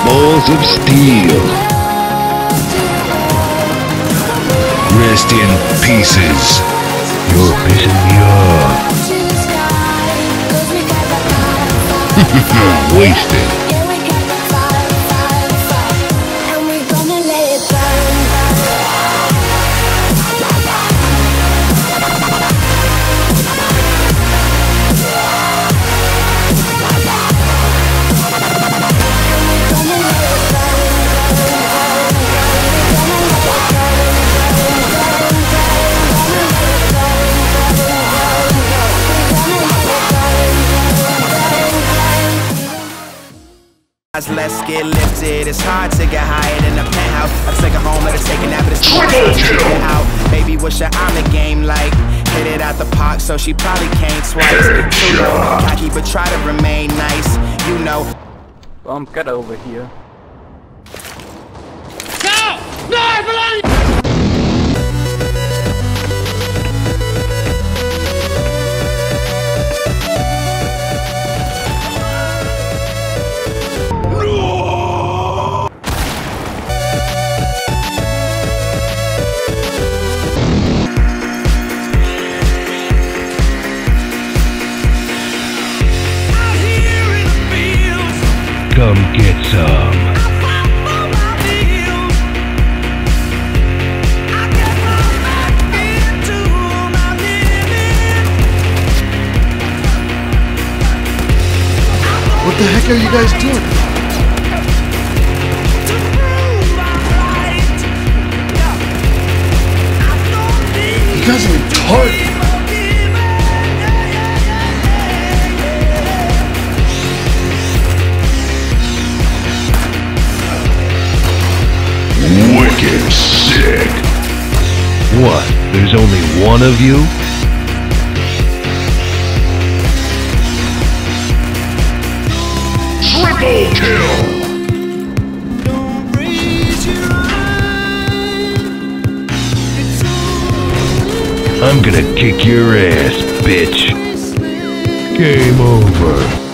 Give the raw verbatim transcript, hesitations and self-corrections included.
balls of steel. Rest in pieces. You're pissing me off. Wasted. Let's get lifted. It's hard to get higher than the penthouse. I take her home, let her take a nap, but it's too much to check it out. Baby, what's your on the game like? Hit it out the park, so she probably came twice. Too low, cocky, but try to remain nice. You know. Bomb, get over here. No! No, I believe! Come get some. What the heck are you guys doing? You guys are retarded. Wicked sick. What? There's only one of you? Triple kill! I'm gonna kick your ass, bitch. Game over.